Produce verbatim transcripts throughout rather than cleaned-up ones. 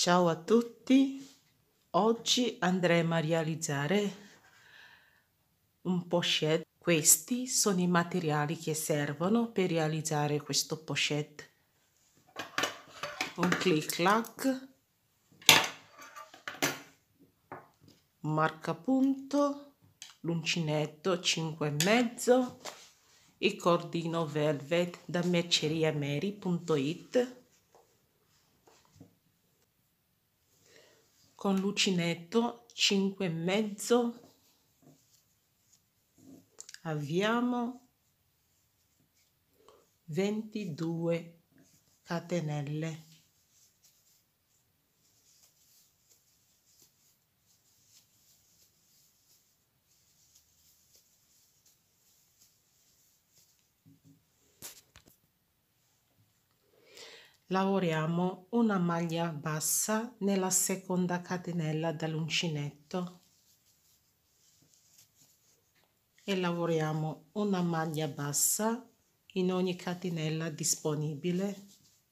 Ciao a tutti, oggi andremo a realizzare un pochette. Questi sono i materiali che servono per realizzare questo pochette: un clic clac, un marcapunto, l'uncinetto cinque e mezzo, il cordino velvet da merceriamary punto it. Con l'uncinetto cinque e mezzo avviamo ventidue catenelle. Lavoriamo una maglia bassa nella seconda catenella dall'uncinetto e lavoriamo una maglia bassa in ogni catenella disponibile.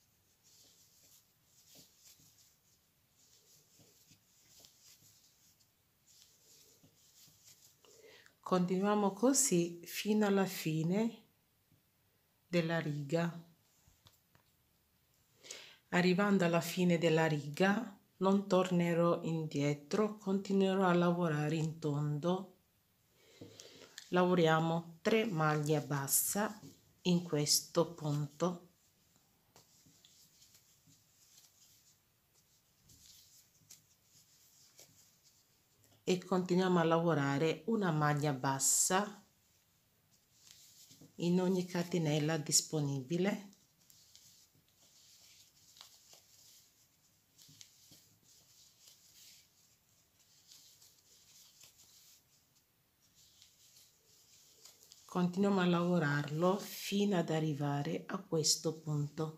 Continuiamo così fino alla fine della riga. Arrivando alla fine della riga non tornerò indietro, continuerò a lavorare in tondo. Lavoriamo tre maglie bassa in questo punto e continuiamo a lavorare una maglia bassa in ogni catenella disponibile. Continuiamo a lavorarlo fino ad arrivare a questo punto.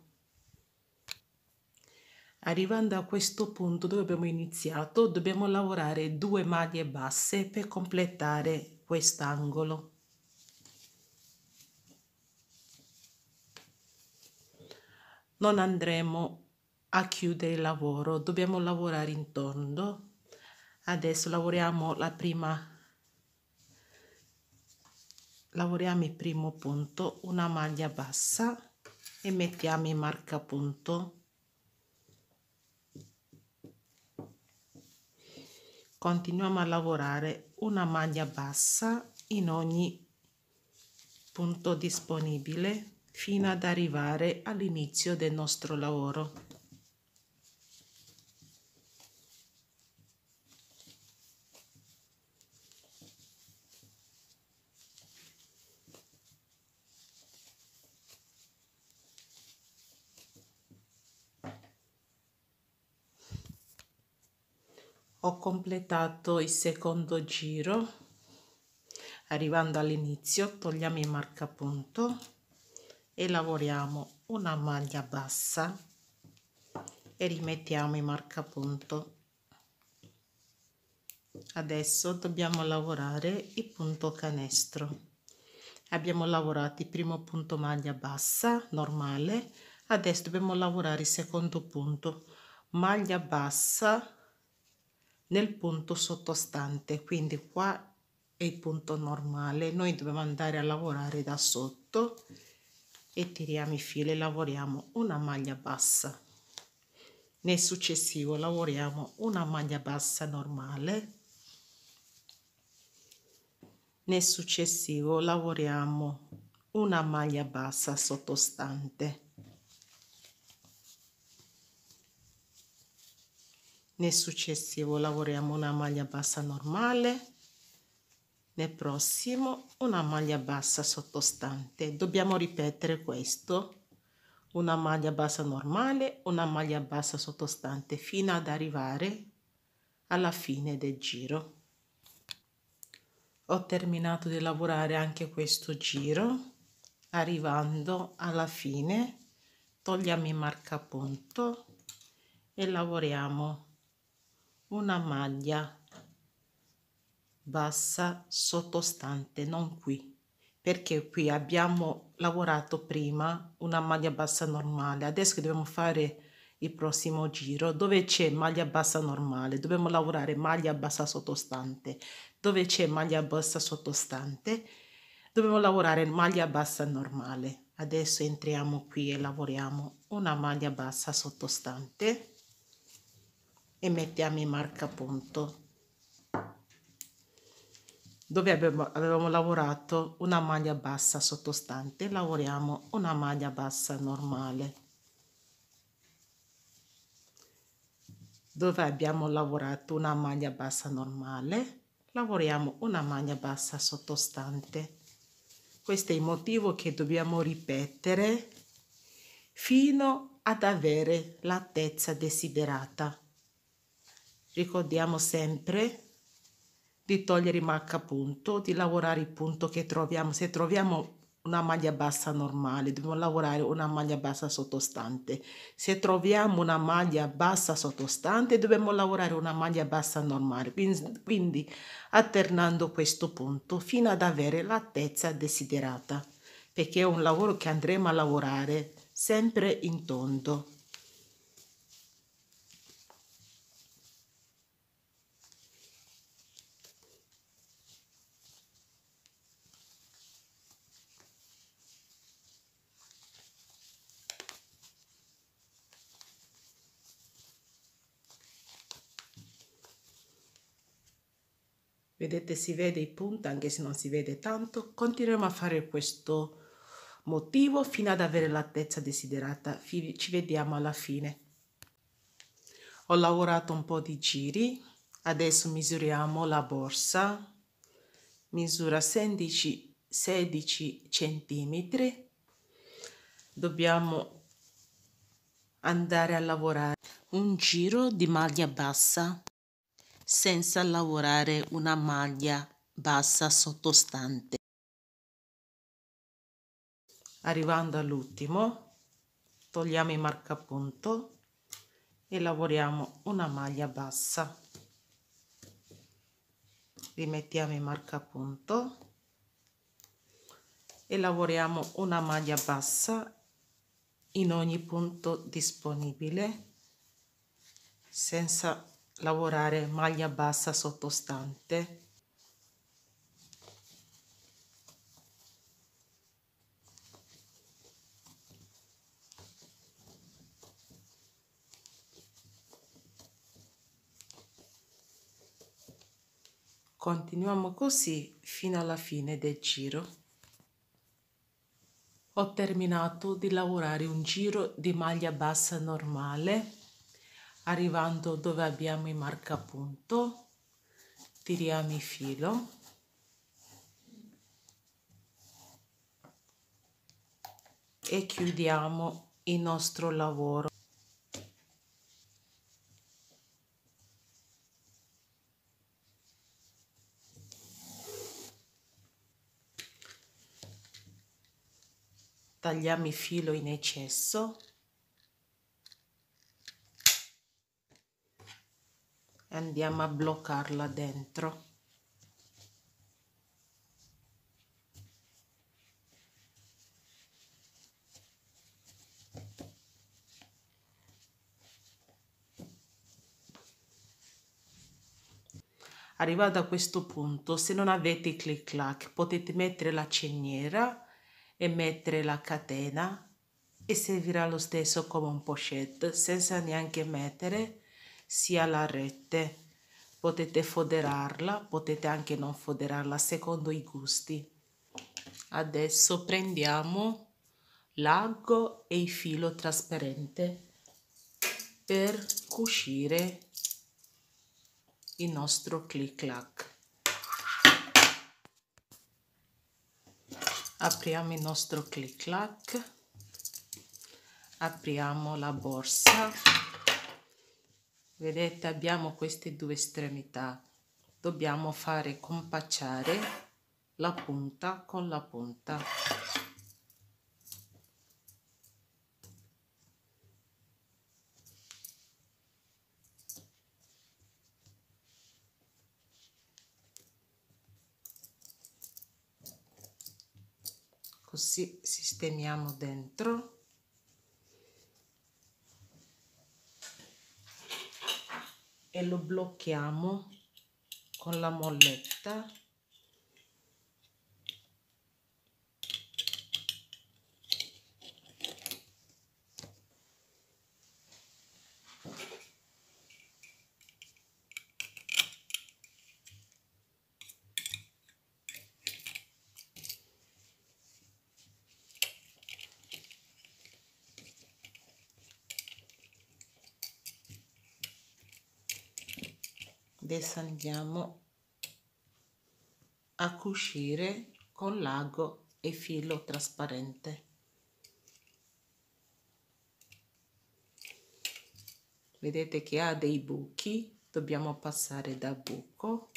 Arrivando a questo punto dove abbiamo iniziato, dobbiamo lavorare due maglie basse per completare quest'angolo. Non andremo a chiudere il lavoro, dobbiamo lavorare in tondo. Adesso lavoriamo la prima lavoriamo il primo punto, una maglia bassa e mettiamo il marcapunto. Continuiamo a lavorare una maglia bassa in ogni punto disponibile fino ad arrivare all'inizio del nostro lavoro. Ho completato il secondo giro. Arrivando all'inizio togliamo il marcapunto e lavoriamo una maglia bassa e rimettiamo il marcapunto. Adesso dobbiamo lavorare il punto canestro. Abbiamo lavorato il primo punto maglia bassa normale, adesso dobbiamo lavorare il secondo punto maglia bassa nel punto sottostante, quindi qua è il punto normale, noi dobbiamo andare a lavorare da sotto e tiriamo i fili e lavoriamo una maglia bassa. Nel successivo lavoriamo una maglia bassa normale, nel successivo lavoriamo una maglia bassa sottostante, nel successivo lavoriamo una maglia bassa normale, nel prossimo una maglia bassa sottostante. Dobbiamo ripetere questo: una maglia bassa normale, una maglia bassa sottostante fino ad arrivare alla fine del giro. Ho terminato di lavorare anche questo giro. Arrivando alla fine togliamo il marcapunto e lavoriamo una maglia bassa sottostante, non qui, perché qui abbiamo lavorato prima una maglia bassa normale. Adesso che dobbiamo fare il prossimo giro. Dove c'è maglia bassa normale dobbiamo lavorare maglia bassa sottostante, dove c'è maglia bassa sottostante dobbiamo lavorare maglia bassa normale. Adesso entriamo qui e lavoriamo una maglia bassa sottostante e mettiamo il marcapunto. Dove abbiamo, avevamo lavorato una maglia bassa sottostante, lavoriamo una maglia bassa normale. Dove abbiamo lavorato una maglia bassa normale, lavoriamo una maglia bassa sottostante. Questo è il motivo che dobbiamo ripetere fino ad avere l'altezza desiderata. Ricordiamo sempre di togliere il marcapunto, di lavorare il punto che troviamo. Se troviamo una maglia bassa normale dobbiamo lavorare una maglia bassa sottostante. Se troviamo una maglia bassa sottostante dobbiamo lavorare una maglia bassa normale, quindi, quindi alternando questo punto fino ad avere l'altezza desiderata, perché è un lavoro che andremo a lavorare sempre in tondo. Vedete, si vede il punto anche se non si vede tanto. Continuiamo a fare questo motivo fino ad avere l'altezza desiderata. Ci vediamo alla fine. Ho lavorato un po' di giri, adesso misuriamo la borsa. Misura sedici centimetri. Dobbiamo andare a lavorare un giro di maglia bassa senza lavorare una maglia bassa sottostante. Arrivando all'ultimo, togliamo il marcapunto e lavoriamo una maglia bassa. Rimettiamo il marcapunto e lavoriamo una maglia bassa in ogni punto disponibile senza lavorare maglia bassa sottostante. Continuiamo così fino alla fine del giro. Ho terminato di lavorare un giro di maglia bassa normale. Arrivando dove abbiamo il marcapunto, tiriamo il filo e chiudiamo il nostro lavoro. Tagliamo il filo in eccesso e andiamo a bloccarla dentro. Arrivato a questo punto, se non avete il clic clac, potete mettere la ceniera e mettere la catena e servirà lo stesso come un pochette senza neanche mettere sia la rete. Potete foderarla, potete anche non foderarla secondo i gusti. Adesso prendiamo l'ago e il filo trasparente per cucire il nostro clic clac. Apriamo il nostro clic clac, apriamo la borsa. Vedete, abbiamo queste due estremità, dobbiamo fare compacciare la punta con la punta. Così sistemiamo dentro. e lo blocchiamo con la molletta. Adesso andiamo a cucire con l'ago e filo trasparente. Vedete che ha dei buchi, dobbiamo passare da buco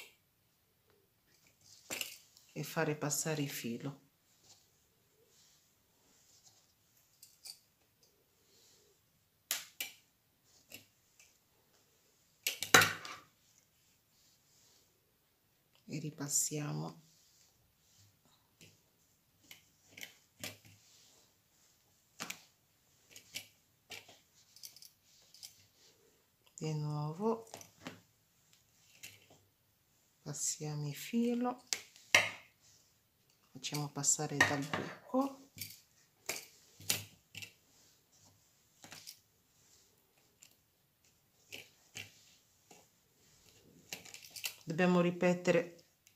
e fare passare il filo. E ripassiamo. Di nuovo passiamo il filo, facciamo passare dal buco, dobbiamo ripetere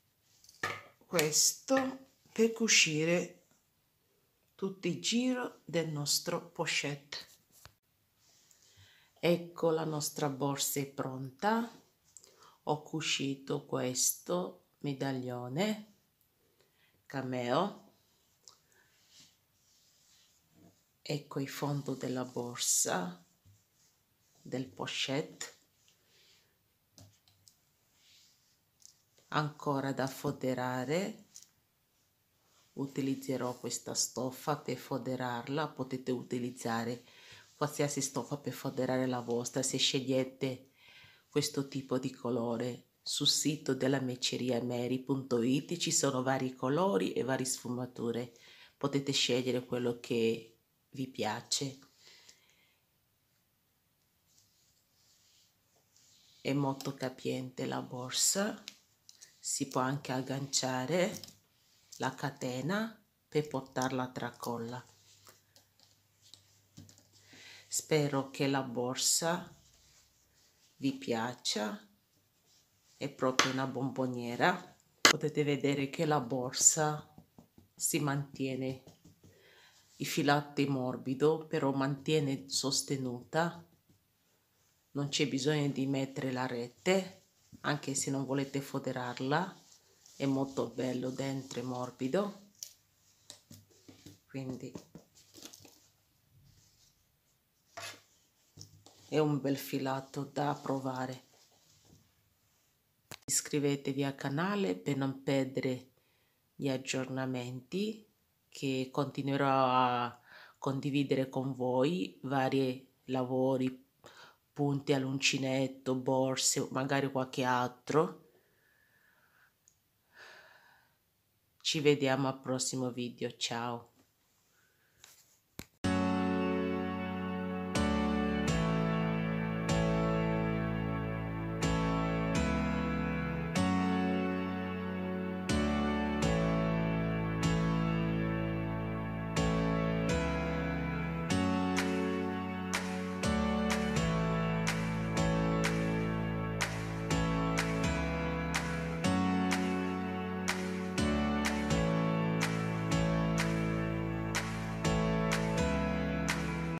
questo per cucire tutto il giro del nostro pochette. Ecco, la nostra borsa è pronta. Ho cucito questo medaglione cameo. Ecco il fondo della borsa del pochette. Ancora da foderare. Utilizzerò questa stoffa per foderarla. Potete utilizzare qualsiasi stoffa per foderare la vostra se scegliete questo tipo di colore. Sul sito della merceria mary punto it ci sono vari colori e varie sfumature, potete scegliere quello che vi piace. È molto capiente la borsa, si può anche agganciare la catena per portarla a tracolla. Spero che la borsa vi piaccia, è proprio una bomboniera. Potete vedere che la borsa si mantiene, il filato è morbido, però mantiene sostenuta, non c'è bisogno di mettere la rete, anche se non volete foderarla, è molto bello dentro, è morbido, quindi è un bel filato da provare. Iscrivetevi al canale per non perdere gli aggiornamenti, che continuerò a condividere con voi vari lavori, punti all'uncinetto, borse, magari qualche altro. Ci vediamo al prossimo video, ciao!